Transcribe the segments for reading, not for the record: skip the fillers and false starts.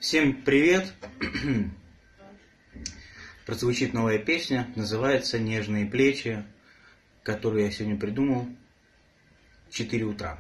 Всем привет! Прозвучит новая песня, называется «Нежные плечи», которую я сегодня придумал в 4 утра.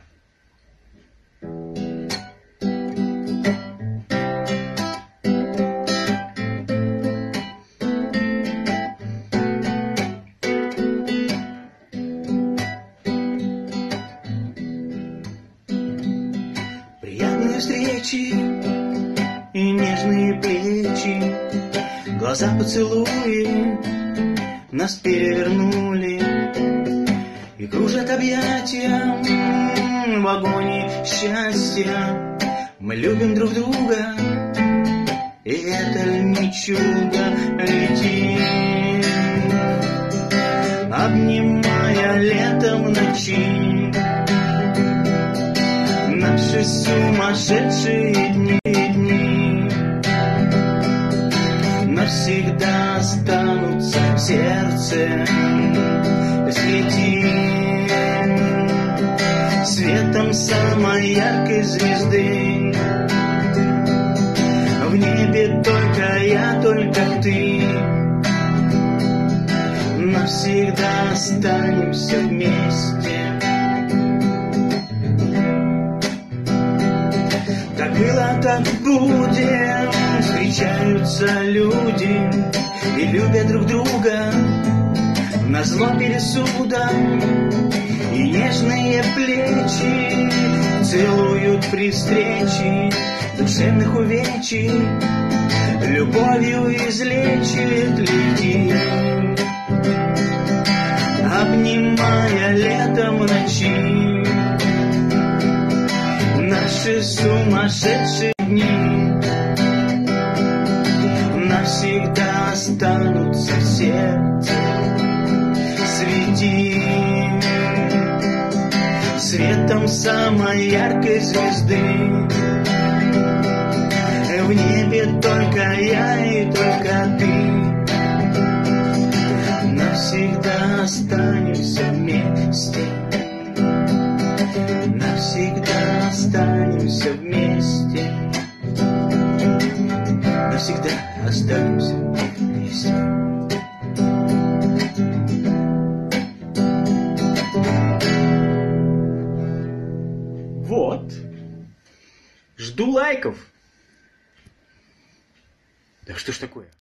Приятные встречи и нежные плечи, глаза поцелуи нас перевернули, и кружат объятия в огоне счастья. Мы любим друг друга, и это не чудо, летим, обнимая летом ночи. Наши сумасшедшие дни навсегда останутся в сердце. Светим светом самой яркой звезды. В небе только я, только ты. Навсегда останемся вместе. Как было, так будет. Встречаются люди и любят друг друга назло пересудам, и нежные плечи целуют при встрече душевных увечий. Любовью излечит летим, обнимая летом ночи. Наши сумасшедшие дни навсегда останутся в сердце. Светим светом самой яркой звезды. В небе только я и только ты. Навсегда останемся вместе. Навсегда останемся вместе. Навсегда останемся вместе. Вот. Жду лайков. Да что ж такое?